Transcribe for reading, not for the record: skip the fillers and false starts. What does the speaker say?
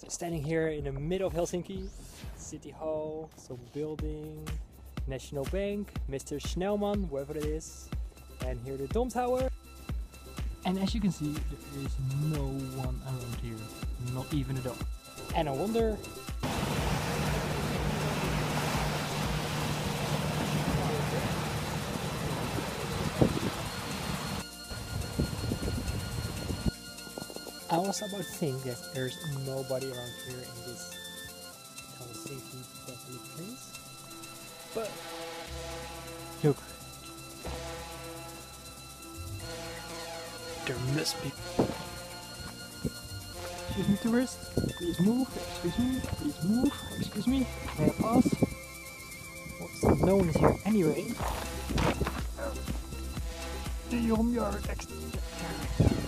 So standing here in the middle of Helsinki, City Hall, some building, National Bank, Mr. Snellman, whoever it is, and here the Dom Tower. And as you can see, there is no one around here, not even a dog. And I wonder... I was about to think that there's nobody around here in this Helsinki public place, but look, there must be. Excuse me, tourist, please move, excuse me, please move, excuse me, may I pass? What's no one is here anyway. The yard extra.